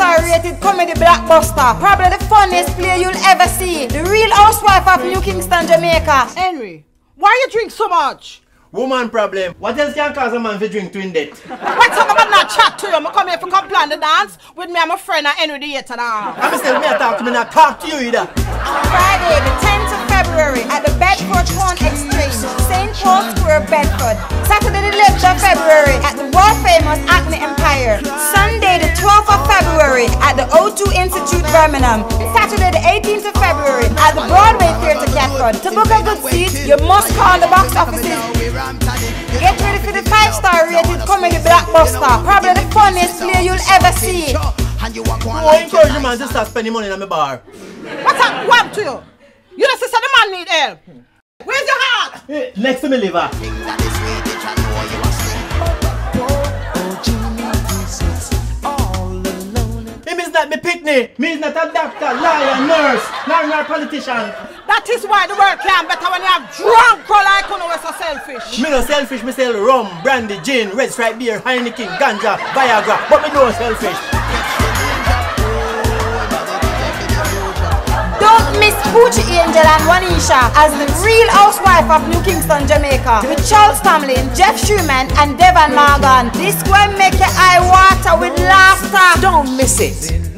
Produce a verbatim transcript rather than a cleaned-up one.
star rated comedy blockbuster. Probably the funniest play you'll ever see. The Real Housewife of New Kingston, Jamaica. Henry, why you drink so much? Woman problem. What else can cause a man to drink to in debt? What's up about not chat to you? I come here to come plan the dance with me and my friend and Henry the Hater now. I'm saying me talk to me, not talk to you either. Friday, the tenth of February at the Bedford Corn Exchange, Saint Paul Square, Bedford. Saturday, the eleventh of February at the world famous Acne Empire. Sunday, the twelfth of February at the O two Institute, Birmingham. Saturday, the eighteenth of February at the Broadway Theatre, Catford. To book a good seat, you must call the box offices. Get ready for the five star rated comedy blockbuster. Probably the funniest play you'll ever see. Oh, encourage you man to start spending money in my bar. What's up? What to you? You just said the man need help. Where's your heart? Hey, next to me liver. Him is not me picnic. Me is not a doctor, lawyer, nurse, nor nor politician. That is why the world can't better when you have drunk or like you know we're so selfish. Me no selfish, me sell rum, brandy, gin, red stripe beer, Heineken, ganja, Viagra, but me no selfish. Don't miss Poochie Angel and Wanisha as the Real Housewife of New Kingston, Jamaica. With Charles Tamlin, Jeff Schumann and Devon Morgan. This will make your eye water with laughter. Don't miss it.